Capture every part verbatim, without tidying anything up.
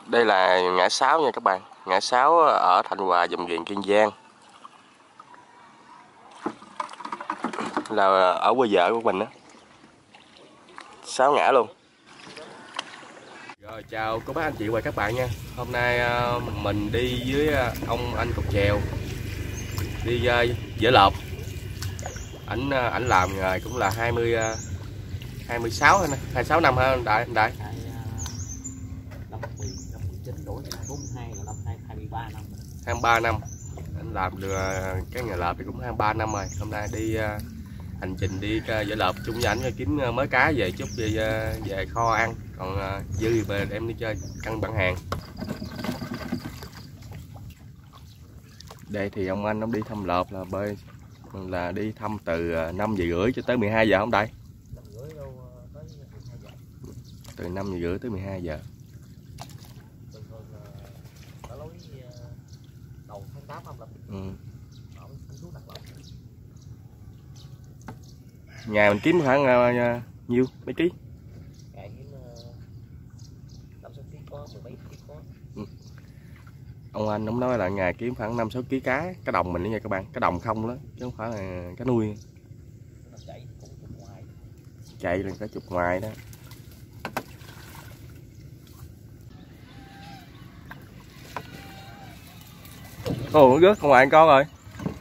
Đây là ngã sáu nha các bạn, ngã sáu ở Thành Hòa, Dòng Ghiền, Kiên Giang, là ở quê vợ của mình á. Sáu ngã luôn. Rồi chào cô bác anh chị và các bạn nha. Hôm nay mình đi với ông anh cọc chèo, đi dỡ lợp. Ảnh ảnh làm nghề cũng là hai mươi hai mươi sáu hai mươi sáu năm hả anh Đại? Anh Đại năm mười chín tuổi, bốn mươi hai là năm hai mươi ba năm. hai mươi ba năm. Anh làm được cái nghề lợp thì cũng hai mươi ba năm rồi. Hôm nay đi hành trình đi dỡ lợp chung với ảnh kiếm mới cá về chút về, về kho ăn, còn dư thì về đem đi chơi cân bản hàng. Đây thì ông anh ông đi thăm lợp là bơi là đi thăm từ năm giờ rưỡi cho tới mười hai giờ không Đây? Từ năm giờ rưỡi tới mười hai giờ. Ừ. Ngày mình kiếm khoảng uh, nhiêu mấy ký? Ngày kiếm năm sáu ký có, mười mấy ký có. Ừ. Ông anh ông nói là ngày kiếm khoảng năm sáu ký cá, cá đồng mình đó nha các bạn, cá đồng không đó chứ không phải là cá nuôi. Chạy cũng chục ngoài. Chạy là cả chục ngoài đó. Ồ, nó rớt không ngoài con rồi.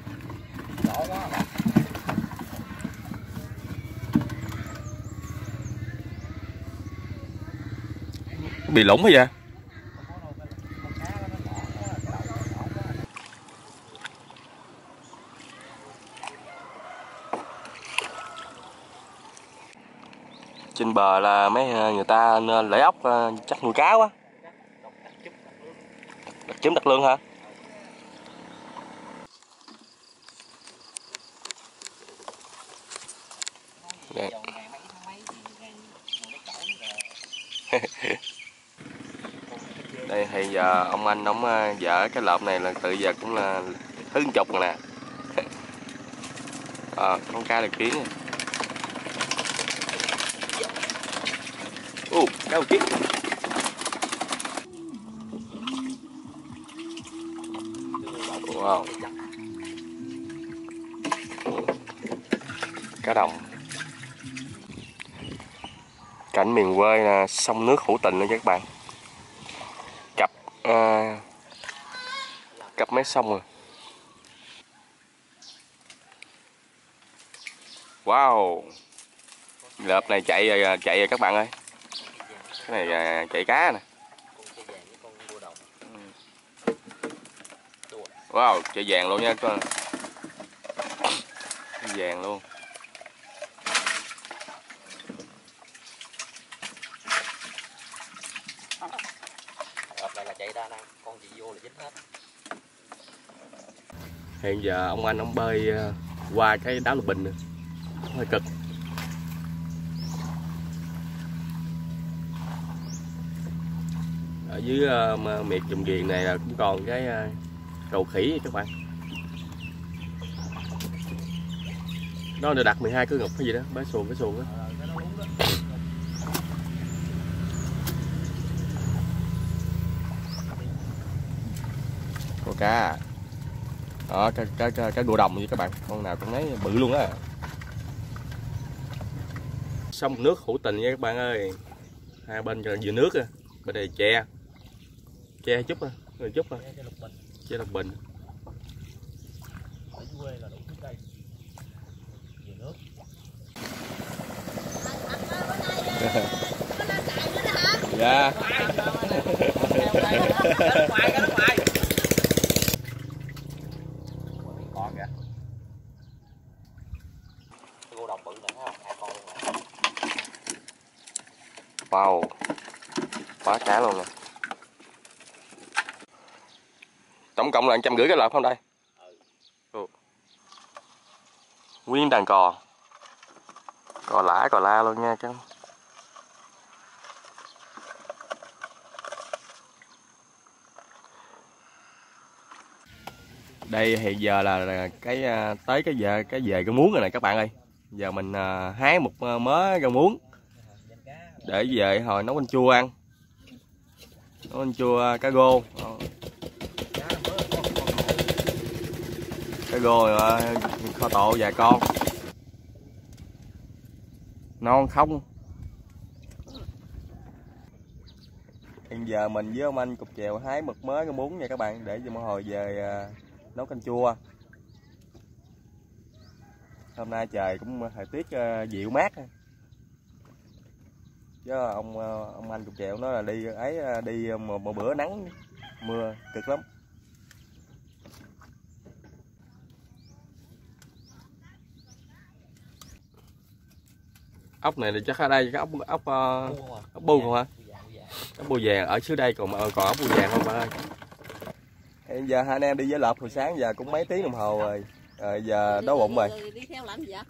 Bị lủng hay vậy? Trên bờ là mấy người ta lấy ốc chắc nuôi cá quá. Đặc trứng đặc lương hả? Đây. Đây thì giờ ông anh ông vợ cái lợp này là tự giờ cũng là hơn chục rồi nè. À, con cá được kiến. Ồ, cá được kiến. Wow. Cá đồng. Cảnh miền quê là sông nước hữu tình đó các bạn. Cặp à, cặp mấy sông rồi. Wow. Lợp này chạy rồi, chạy rồi các bạn ơi. Cái này chạy cá nè. Wow, chạy vàng luôn nha con. Vàng luôn. Lợp này là chạy đa năng, con gì vô là dính hết. Hiện giờ ông anh ông bơi qua cái đá lục bình nữa. Hơi cực. Ở dưới uh, miệt Dòng Ghiền này là cũng còn cái uh, cầu khỉ các bạn. Nó được đặt mười hai cái ngục cái gì đó, bái xuồng cái xuồng đó. Có cá. Đó, cá cá cá, cá gỗ đồng với các bạn, con nào cũng lấy bự luôn á. Sông nước hữu tình nha các bạn ơi. Hai bên vừa nước á, bên đây tre. Tre chút á, rồi chút á. Tre lục bình. Ở quê là đủ thứ cây. Vừa nước. Dạ. Con kìa. Cái gỗ đồng bự này thấy không? Hai con luôn nè. Wow. Quá cá luôn nè. Tổng cộng là một trăm rưỡi cái lợp không đây? Ừ. Nguyên đàn cò. Cò lã cò la luôn nha các. Đây thì giờ là cái tới cái giờ cái về cái muống rồi này các bạn ơi. Giờ mình hái một mớ rau muống để về hồi nấu canh chua ăn. nấu canh chua cá rô. Cá rô rồi kho tộ vài con. Non không? Hiện giờ mình với ông anh cục chèo hái mực mới cái bún nha các bạn, để cho mỗi hồi về uh, nấu canh chua. Hôm nay trời cũng thời tiết uh, dịu mát. Chứ ông uh, ông anh cục chèo nói là đi ấy uh, đi một, một bữa nắng mưa cực lắm. Ốc này thì chắc ở đây cái ốc ốc uh, ốc bu không hả? Ốc bươu vàng ở dưới đây còn còn ốc bươu vàng không bạn ơi. Hiện giờ hai anh em đi với lợp hồi sáng giờ cũng mấy tiếng đồng hồ rồi. Rồi giờ đói bụng rồi. Đi theo làm gì vậy?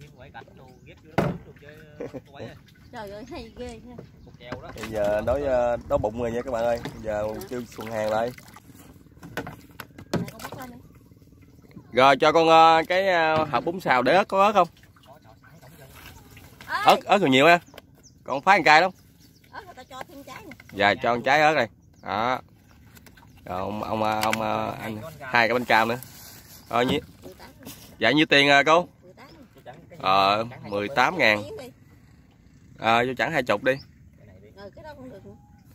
Trời ơi hay ghê nha. Hiện giờ đói đói bụng rồi nha các bạn ơi. Giờ kêu xuồng hàng lại. Rồi cho con cái hộp bún xào để ớt, có ớt không? Ớt ớt còn nhiều ha. Còn phái một cây lắm. Ớt người ta cho thêm trái nè. Dạ cho một trái ớt này. Đó. Rồi ông ông ông anh hai cái bánh cam nữa. Rồi nhiêu? Dạ nhiêu tiền à cô? Ờ mười tám ngàn. Ờ cho chẳng hai chục đi. Ừ, cái đó cũng được.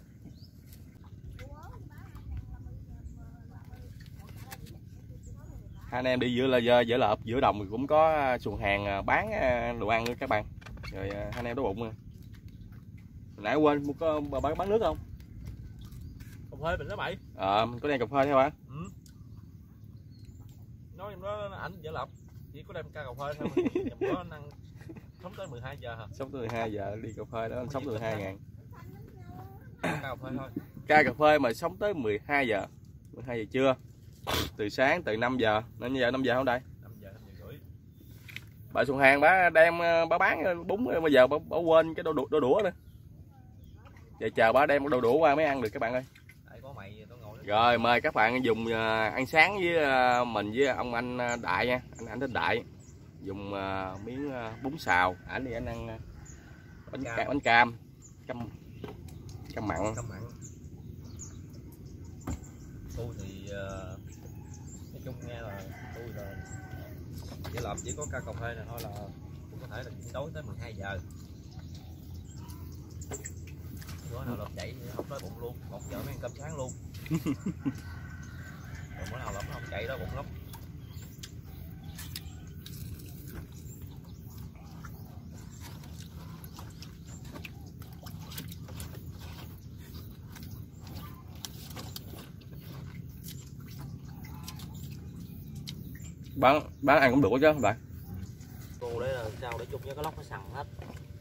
Hai anh em đi giữa là giữa lợp giữa đồng cũng có xuồng hàng bán đồ ăn nữa các bạn. Rồi hai anh em đói bụng rồi. Nãy quên mua có bán, bán nước không? Cà phê mình đó mày. Ờ có đem cà phê theo hả? Ừ. Nói trong đó ảnh dở lọc chỉ có đem ca cà phê thôi mà nó năng sống tới mười hai giờ hả? Sống tới mười hai giờ đi cà phê đó anh sống tới mười hai ngàn. Ca cà phê thôi. Ca cà phê mà sống tới mười hai giờ. mười hai giờ trưa. Từ sáng từ năm giờ, nên giờ năm giờ không đây? năm giờ năm giờ rưỡi. Bà xuồng hàng bà đem bà bán bún bây giờ bà, bà quên cái đôi đũa, đôi đũa nữa. Giờ chờ bà đem đôi đũa qua mới ăn được các bạn ơi. Có mày, tôi ngồi rồi mời các bạn dùng uh, ăn sáng với uh, mình với ông anh Đại nha, anh anh thích Đại dùng uh, miếng uh, bún xào, ảnh thì anh ăn uh, bánh cam, bánh cam cam cam mặn. Cam mặn. Tôi thì uh, nói chung nghe là tôi là chỉ làm chỉ có ca cà phê này thôi là cũng có thể là chiến đấu tới mười hai giờ. Bữa nào lợp chạy không đói bụng luôn, một giờ mới ăn cơm sáng luôn. Rồi bữa nào lợp nó không chạy đói bụng lắm. bán bán ăn cũng được chứ các bạn. Cô đấy là sao để chung với cái lóc nó sằn hết.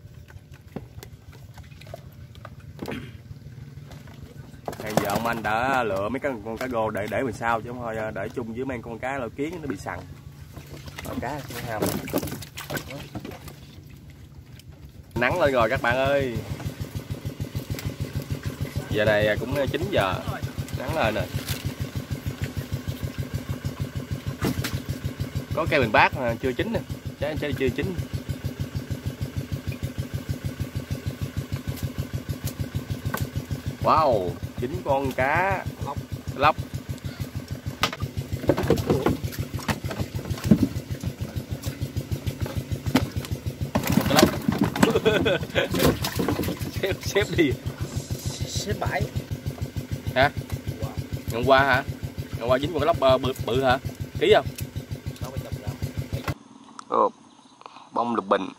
Bây giờ ông anh đã lựa mấy cái con cá rô để để mình sao chứ không thôi để chung với mấy con cá lôi kiến nó bị sằn. Con cá nó ham. Nắng lên rồi các bạn ơi. Giờ này cũng chín giờ. Nắng lên rồi. Có cây bình bát mà chưa chín nè, trái trái chưa chín. Wow, chín con cá lóc. Lóc. xếp xếp đi. Xếp bãi. Hả? Ngày qua hả? Ngày qua dính con lóc bự, bự hả? Ký không? Ồ, bông lục bình.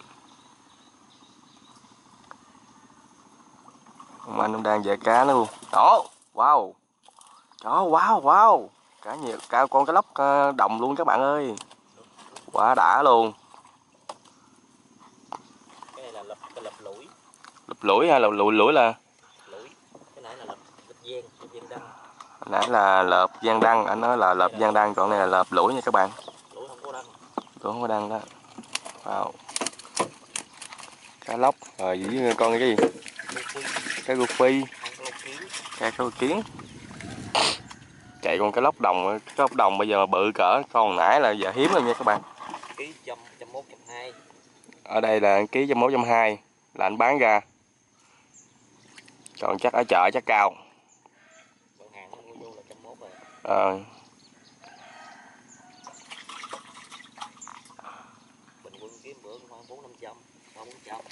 Ông anh cũng đang về cá nữa luôn. Đó, wow. Đó, wow, wow. Cá nhiều, cá con cá lóc đồng luôn các bạn ơi. Quá đã luôn. Cái này là lập cái lập lũi. Lập lũi hay là lụi lũi là? Lũi. Cái này là lập lập giang, lập giang đăng. Nãy là lợp giang đăng, anh nói là lợp giang đăng, còn này là lợp lũi nha các bạn. Lũi không có đăng. Lũi không có đăng đó. Wow. Cá lóc, rồi với con cái gì? Cá rô phi. Cá rô kiến. Chạy con cá lóc đồng, cá lóc đồng bây giờ mà bự cỡ con nãy là giờ hiếm rồi nha các bạn. Ký trăm trăm mốt trăm hai. Ở đây là ký trăm mốt trăm hai là anh bán ra. Còn chắc ở chợ chắc cao. À. Bình quân kiếm bữa khoảng bốn năm trăm, ba bốn trăm.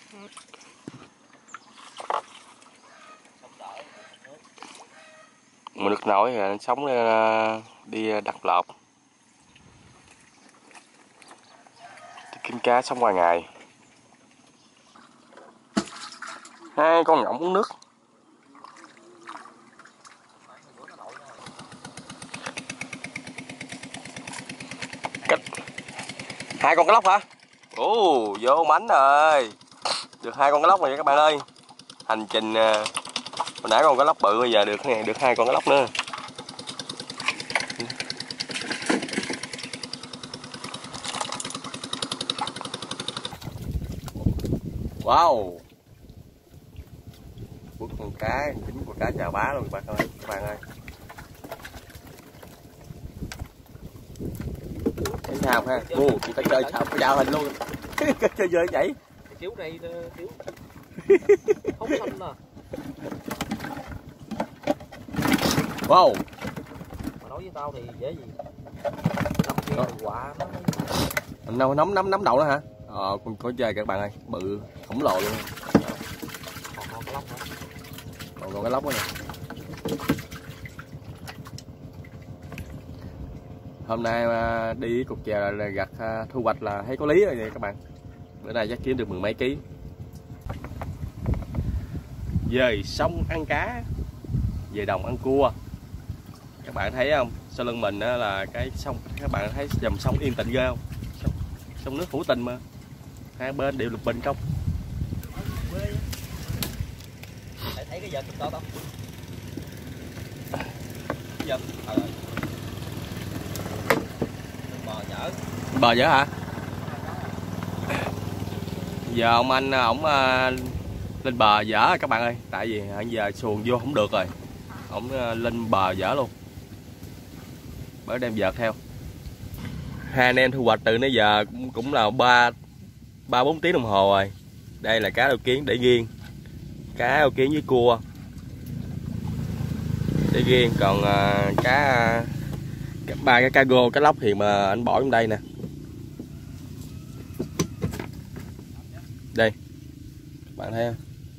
Mùa nước nổi thì anh sống đi đặt lọt, đi kiếm cá sống qua ngày. Hai con ngỗng uống nước. Cách hai con cá lóc hả? Ồ, vô mánh rồi, được hai con cá lóc rồi các bạn ơi. Hành trình hồi nãy con cá lóc bự, bây giờ được nè, được hai con cá lóc nữa. Wow, quất con cá, chính con cá chà bá luôn các bạn ơi, các bạn ơi. Thấy sao ha? Ồ, người ta chơi sao chào hình luôn. Chơi chơi vậy. Kiểu này kiểu không xanh à. Wow. Mà nói với tao thì dễ gì. Năm kia quả nó Nấu nấm nấm nấm đậu đó hả? Ờ, con có chơi các bạn ơi, bự khổng lồ luôn. còn con cá lóc nữa. Còn còn cái lóc đó nè. Hôm nay đi cục chè là gặt thu hoạch là thấy có lý rồi vậy các bạn. Bữa nay chắc kiếm được mười mấy ký. Về sông ăn cá, về đồng ăn cua. Các bạn thấy không? Sau lưng mình là cái sông, các bạn thấy dòng sông yên tĩnh ghê không? Sông, sông nước hữu tình mà. Hai bên đều lục bình không? Thấy thấy cái vợt to không? Vợt. Ờ. Bò chở. Bờ dở hả? Giờ ông anh ổng lên bờ dở các bạn ơi, tại vì hiện giờ xuồng vô không được rồi, ổng lên bờ dở luôn, bởi đem vợt theo. Hai anh em thu hoạch từ nãy giờ cũng, cũng là ba ba bốn tiếng đồng hồ rồi. Đây là cá đầu kiến để riêng, cá đầu kiến với cua để riêng, còn uh, cá ba cái cá gô, cá lóc thì mà anh bỏ trong đây nè. Đây các bạn thấy không?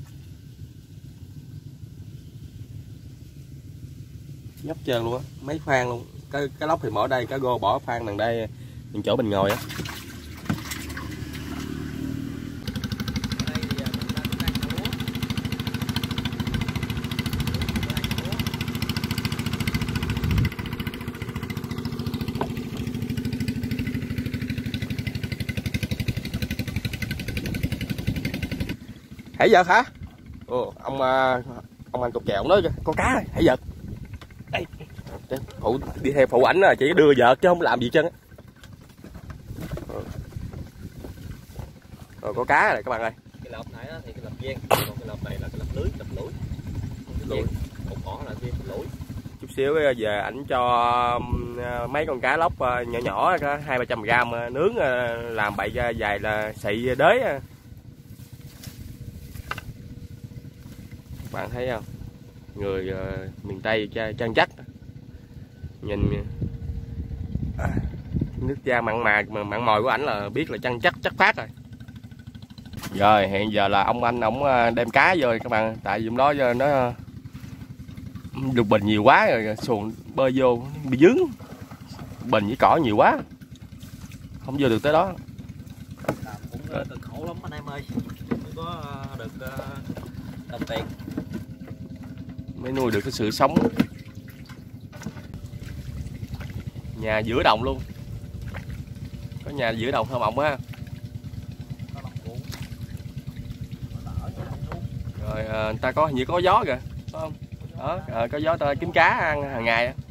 Nhóc trơn luôn á, mấy khoang luôn. Cái cái lóc thì bỏ đây, cá gô bỏ khoang đằng đây, những chỗ mình ngồi á. Hãy giật hả? Ồ, ông ông anh cục chè ông nói con cá này, hãy giật. Đây, phụ đi theo phụ ảnh là chỉ đưa vợt chứ không làm gì chân á. Rồi có cá này các bạn ơi. Cái lợp này thì cái lợp ven, còn cái lợp này là cái lợp lưới, lợp lưỡi. Lưỡi, một mỏ là ven lưỡi. Chút xíu về ảnh cho mấy con cá lóc nhỏ nhỏ hai ba trăm gram nướng làm bậy dài là xị đới. Bạn thấy không, người uh, miền Tây chân chắc, nhìn à, nước da mặn mà mặn mòi của ảnh là biết là chân chắc chắc phát rồi. Rồi hiện giờ là ông anh ổng đem cá vô các bạn, tại vì đó giờ nó được bình nhiều quá rồi, xuồng bơi vô bị dướng, bình với cỏ nhiều quá không vô được tới đó. Làm cũng uh, cực khổ lắm anh em ơi, mới có uh, được uh, đồng tiền, mới nuôi được cái sự sống. Nhà giữa đồng luôn, có nhà giữa đồng thơ mộng á. Rồi à, người ta có hình như có gió kìa, phải không? Đó, à, có gió ta kiếm cá ăn hàng ngày á.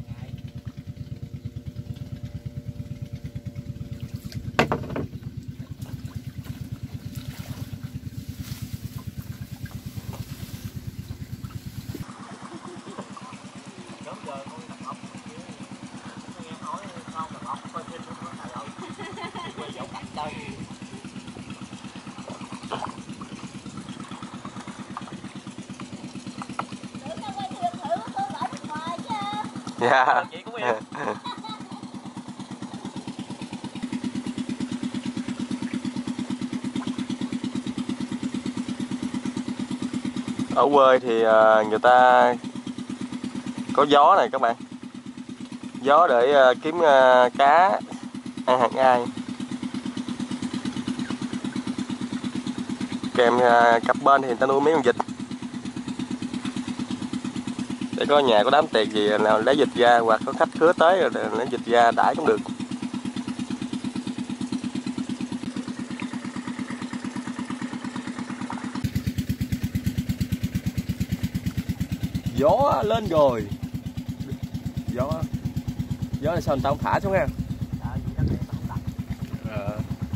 Dạ. Chị cũng em. Ở quê thì người ta có gió này các bạn, gió để kiếm cá ăn hàng ngày, kèm cặp bên thì người ta nuôi mấy con vịt để có nhà có đám tiệc gì nào lấy vịt ra, hoặc có khách khứa tới rồi lấy vịt ra đãi cũng được. Gió lên rồi, gió gió là sao người ta không thả xuống ha. Ờ.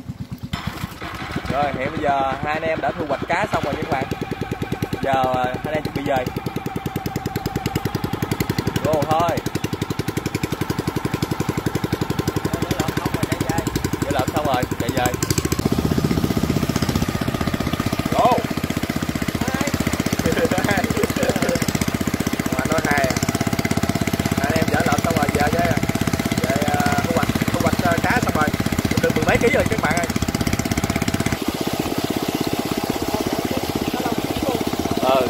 Rồi hiện bây giờ hai anh em đã thu hoạch cá xong rồi nha các bạn, giờ hai anh em chuẩn bị về. Vô thôi. Để làm xong rồi chạy về. Go. Mà nói hai. Anh em chở lợn xong rồi về chứ. Về thu hoạch thu hoạch cá xong rồi. Được mười mấy ký rồi các bạn ơi. Ờ.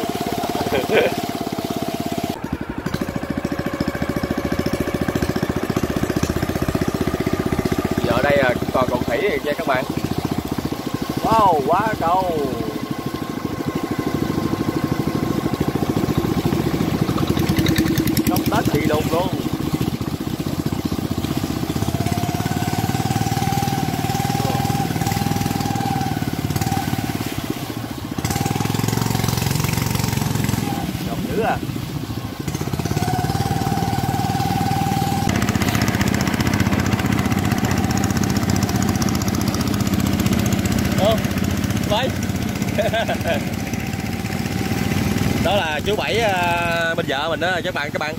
Giờ ở đây còn còn khỉ nha các bạn. Wow, quá câu. Trong Tết thì đùng luôn. Độc dữ à. Ô, vậy. Đó là chú Bảy uh, bên vợ mình đó các bạn các bạn.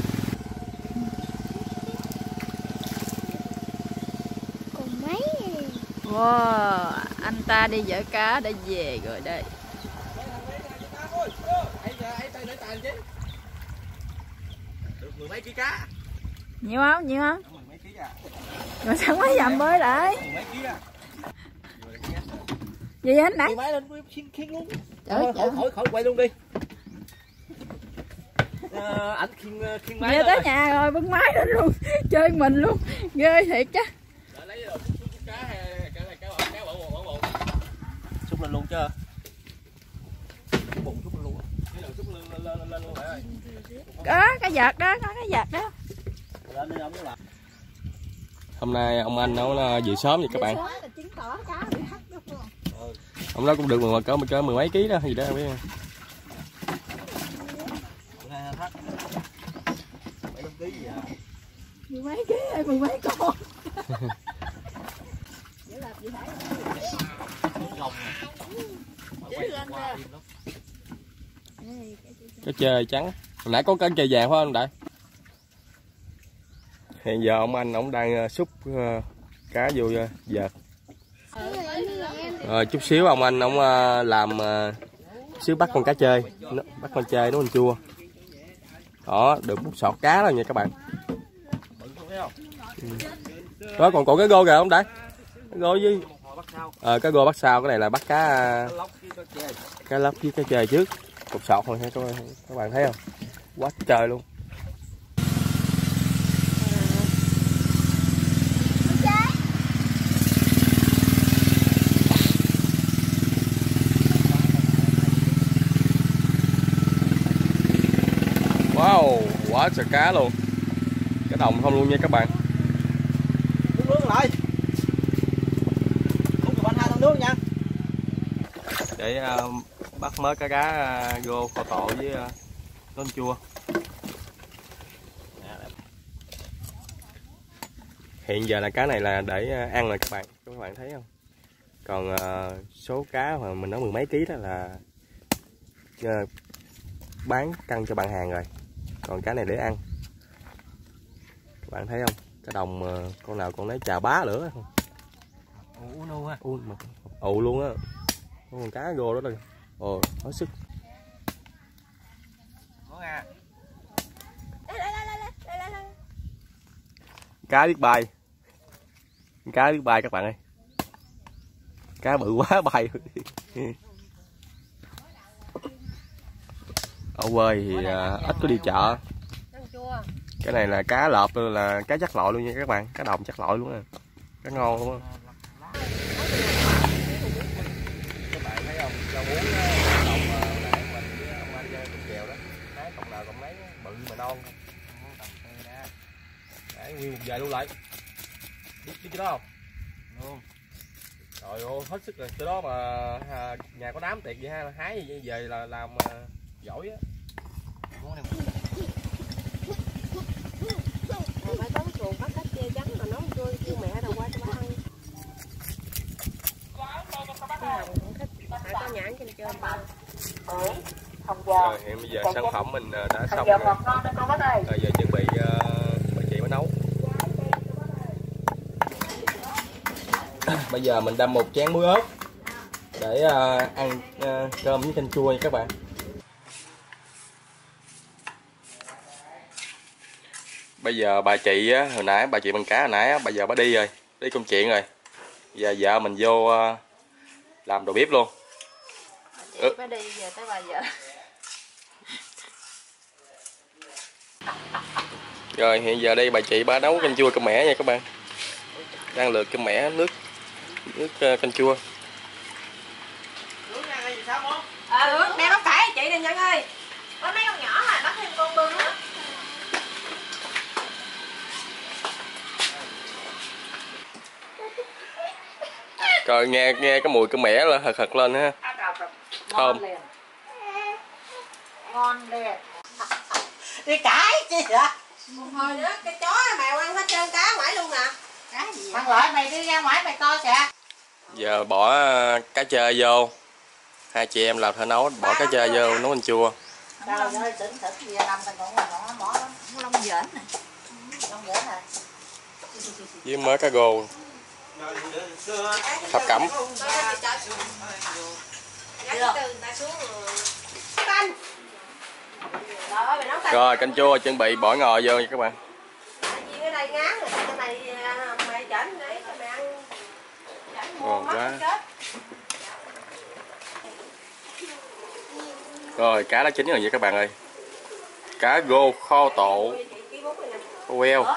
Còn mấy. Wow, anh ta đi vợ cá đã về rồi đây. Được mười mấy ký cá. Nhiều không? Nhiều không? Mười mấy ký à. Rồi sao mới dầm bơi lại? Mười mấy ký à. Gì anh nãy? Đi máy lên khiên khiên luôn. Trời Thôi, khỏi khỏi quay luôn đi. À, ảnh khiên khiên máy. Về tới nhà rồi bưng máy lên luôn, chơi mình luôn, ghê thiệt chứ. Lấy đồ xúc cá hay cá này cá bự cá bự bự bự. Xúc lên luôn chứ. Bụng xúc lên luôn. Cái đầu xúc lên lên lên lên luôn bạn ơi. Có cái vợt đó, có cái vợt đó. Lên đi ông muốn làm. Hôm nay ông anh nấu về sớm vậy các bạn. Chứng tỏ cá bị hắt đó. Ông đó cũng được mười cỡ cỡ mười mấy ký đó gì đó không biết. Mười mấy ký ơi, mười mấy con. Cá chơi trắng. Hồi nãy có cá chơi vàng phải không Đại? Hiện giờ ông anh ông đang xúc uh, cá vô uh, vợt. Rồi chút xíu ông anh ông uh, làm uh, xíu bắt con cá chơi, bắt con chơi nó con chua. Đó, được bút sọt cá rồi nha các bạn. Ừ. Đó còn còn cái gô kìa không Đại? Cái gô với ờ, cái gô bắt sau, cái này là bắt cá cá lóc với cá chơi trước. Cục sọt thôi các bạn, các bạn thấy không? Quá trời luôn. Wow, quá trời cá luôn. Cái đồng không luôn nha các bạn. Uống nước lại. Uống cho anh hai thằng nước nha. Để uh, bắt mớ cá cá uh, vô kho tộ với uh, nêm chua. Hiện giờ là cá này là để uh, ăn rồi các bạn, các bạn thấy không? Còn uh, số cá mà mình nói mười mấy ký đó là uh, bán cân cho bạn hàng rồi. Còn cá này để ăn. Các bạn thấy không? Cái đồng uh, con nào con lấy chà bá lửa không? Ủ luôn á. Ui mà ù luôn á. Con cá gô đó đây. Ồ, hết sức. Ngon à. Cá biết bay. Cá biết bay các bạn ơi. Cá bự quá bay. Ở quê thì à, ít có đi chợ. Cái này là cá lợp là cá chắc lội luôn nha các bạn, cá đồng chắc lội luôn á. Cá ngon luôn á. Các bạn thấy không? Rau muống đồng nãy mình với ông anh cục chèo đó. Hái cọng nào cọng nấy bự mà non. Đấy, nguyên một vài luôn lại. Biết biết cái đó không? Luôn. Trời ơi, hết sức rồi. Cái đó mà à, nhà có đám tiệc vậy ha, hái gì về là làm à, giỏi á. Phải có xuồng bắt cách che chắn rồi nấu cơm kêu mẹ đâu qua cho ba ăn. Cái hồng cũng thích, phải có nhãn trên trên ba. Rồi hiện bây giờ sản phẩm mình đã xong rồi. Rồi giờ chuẩn bị uh, bà chị mới nấu. Bây giờ mình đâm một chén muối ớt để uh, ăn uh, cơm với canh chua nha các bạn. Bây giờ bà chị á, hồi nãy bà chị bằng cá hồi nãy á, bây giờ bà đi rồi, đi công chuyện rồi. Giờ vợ mình vô uh, làm đồ bếp luôn. Chị phải đi giờ tới bà vợ. Rồi hiện giờ đây bà chị bà nấu canh chua cơm mẻ nha các bạn. Đang lượt cơm mẻ nước nước uh, canh chua. À được, đem bắp cải chị đi Nhân ơi. Có mấy con nhỏ mà bắt thêm con bưng á. Rồi nghe nghe cái mùi cơm mẻ là hật hật lên ha. Thơm. Ngon đẹp. Đi cải chứ hả? Hồi nữa cái chó mèo ăn hết trơn cá ngoài luôn nè. Cá gì vậy? Ăn lại mày đi ra ngoài mày coi kìa. Giờ bỏ cá trê vô. Hai chị em làm thợ nấu, bỏ cá trê vô nấu canh chua. Trời ơi, tỉnh thịt gì làm mình còn còn bỏ lắm. Lông dễn này. Lông dễn này. Với mớ cá gô. Thập cẩm. Rồi canh chua chuẩn bị bỏ ngò vô nha các bạn. Ngon quá. Rồi cá đã chín rồi vậy các bạn ơi. Cá gô kho tộ queo.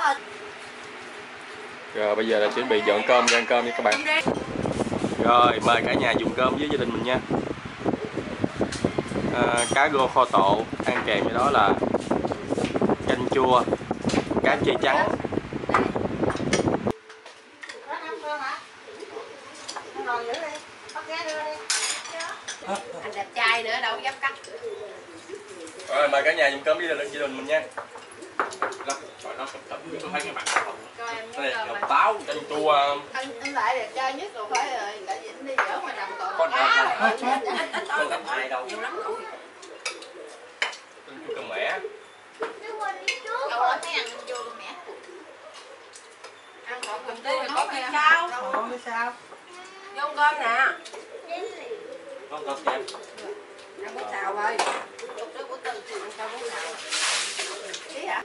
Rồi bây giờ là chuẩn bị dọn cơm ra ăn cơm nha các bạn. Rồi mời cả nhà dùng cơm với gia đình mình nha. À, cá gô kho tộ ăn kèm với đó là canh chua, cá chê trắng. Anh đẹp trai nữa đâu dám cắt. Rồi mời cả nhà dùng cơm với gia đình mình nha. Trời nó sụp sụp tôi thấy cái mặt không. Đây là táo canh chua. Anh anh lại đẹp trai nhất rồi phải rồi, lại Vĩnh đi dở mà nằm còn. Con Con con làm hai đâu. nhiều lắm rồi. Canh chua cơm mẻ. Đâu ở thấy ăn vô con mẹ. Ăn còn cầm tươi là có cái sao? Không biết sao. Vô cơm nè. Con cơm kẹp. Ăn bún xào ơi. Lúc trước của Tư ăn cho bún xào. Ý hả?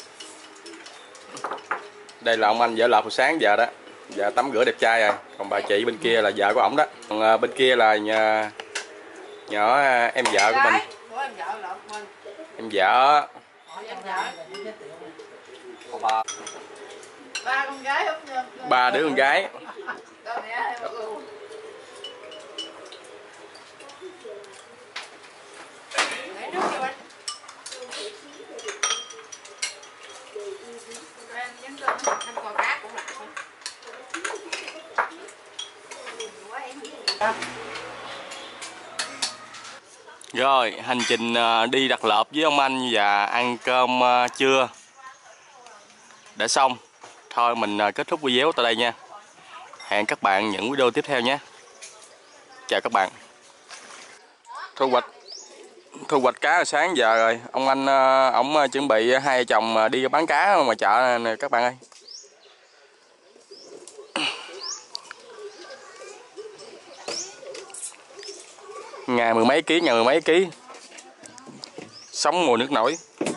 Đây là ông anh vợ lợp hồi sáng giờ đó. Giờ tắm rửa đẹp trai rồi. Còn bà chị bên kia là vợ của ổng đó. Còn à, bên kia là nhà nhỏ à, em vợ của mình. Của em vợ lợp mình. Em vợ. Em vợ. Ba. Ba con gái không nha. Ba đứa con gái. Con mẹ hay một luôn. Để nước cho anh. Em nhấn cơm, anh còn cá cũng lạ thôi. Rồi hành trình đi đặt lợp với ông anh và ăn cơm trưa đã xong. Thôi mình kết thúc video tại đây nha. Hẹn các bạn những video tiếp theo nhé. Chào các bạn. Thu hoạch thu hoạch cá hồi sáng giờ rồi. Ông anh ổng chuẩn bị hai vợ chồng đi bán cá ngoài chợ nè các bạn ơi. Ngày mười mấy ký, ngày mười mấy ký. Sống mùa nước nổi.